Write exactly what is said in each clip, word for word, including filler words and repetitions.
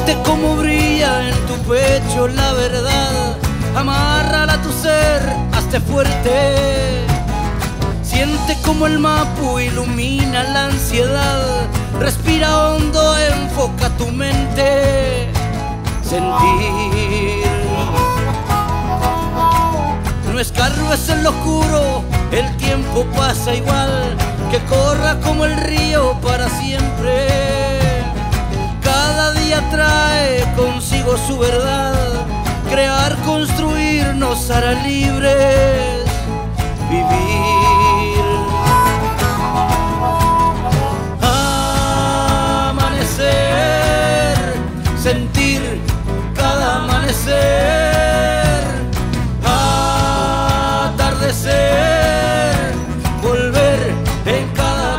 Siente cómo brilla en tu pecho la verdad, amárrala a tu ser, hazte fuerte. Siente como el mapu ilumina la ansiedad, respira hondo, enfoca tu mente. Sentir, no escarbes en lo oscuro, el tiempo pasa igual, que corra como el río para siempre. Cada día trae consigo su verdad, crear, construir nos hará libres. Vivir, amanecer, sentir cada amanecer, atardecer, volver en cada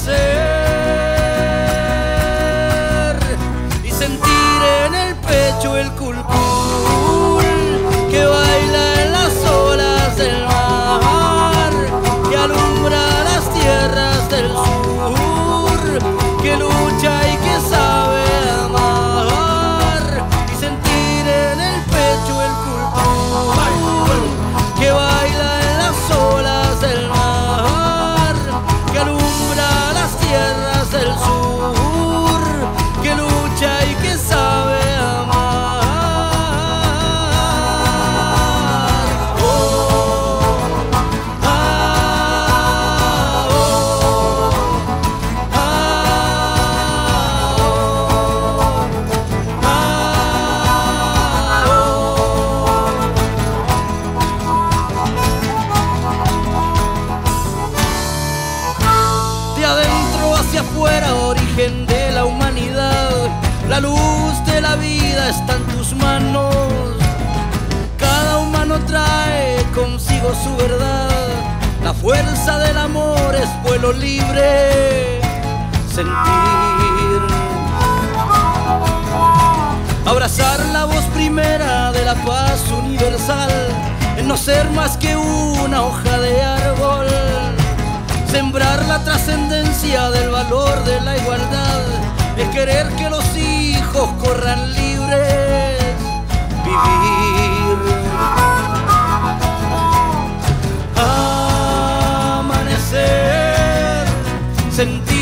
atardecer y sentir en el pecho el culcul que baila en las olas del mar, que alumbra las tierras del sur, que lucha y que sabe amar, y sentir en el pecho el culcul que baila en las olas del mar, que alumbra las tierras del sur, que lucha y que sabe amar. Hacia afuera, origen de la humanidad, la luz de la vida está en tus manos. Cada humano trae consigo su verdad, la fuerza del amor es vuelo libre. Sentir, abrazar la voz primera de la paz universal, en no ser más que una hoja de árbol. Sembrar la trascendencia del valor de la igualdad, el querer que los hijos corran libres. Vivir, amanecer, sentir